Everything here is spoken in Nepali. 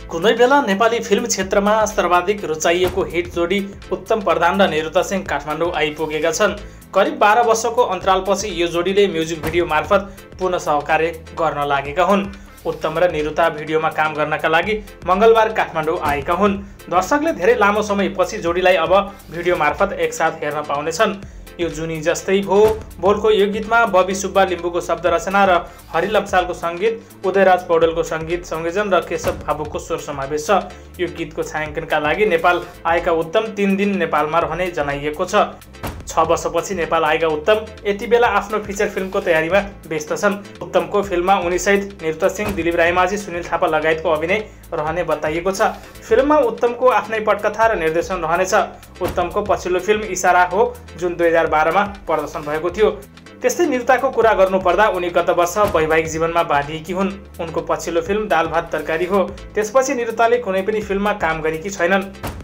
कुनै बेला नेपाली फिल्म क्षेत्रमा सर्वाधिक रुचाइएको हिट जोडी उत्तम प्रधान र निरुता सिंह काठमाडौँ आइपुगेका छन्। करिब 12 वर्षको अन्तरालपछि यो जोडीले म्युजिक भिडियो मार्फत पुनः सहकार्य गर्न लागेका हुन्। उत्तम र निरुता भिडियोमा काम गर्नका लागि मङ्गलबार काठमाडौँ आएका हुन्। दर्शकले धेरै लामो समयपछि जोडीलाई अब भिडियो मार्फत एकसाथ हेर्न पाउनेछन्। यो जुनी जस्तै भो बोलको यो गीतमा बबी सुब्बा लिम्बुको शब्द रचना र हरि लम्सालको सङ्गीत, उदयराज पौडेलको सङ्गीत संयोजन र केशव भावुकको स्वर समावेश छ। यो गीतको छायाङ्कनका लागि नेपाल आएका उत्तम 3 दिन नेपालमा रहने जनाइएको छ। 6 वर्षपछि नेपाल आएका उत्तम यति बेला आफ्नो फिचर फिल्मको तयारीमा व्यस्त छन्। उत्तमको फिल्ममा उनीसहित निरुता सिंह, दिलीप रायमाझी, सुनिल थापा लगायतको अभिनय रहने बताइएको छ। फिल्ममा उत्तमको आफ्नै पटकथा र निर्देशन रहनेछ। उत्तमको पछिल्लो फिल्म इसारा हो जुन 2012 मा प्रदर्शन भएको थियो। त्यस्तै निरुताको कुरा गर्नुपर्दा उनी गत वर्ष वैवाहिक जीवनमा बाँधिएकी हुन्। उनको पछिल्लो फिल्म दाल भात तरकारी हो। त्यसपछि निरुताले कुनै पनि फिल्ममा काम गरेकी छैनन्।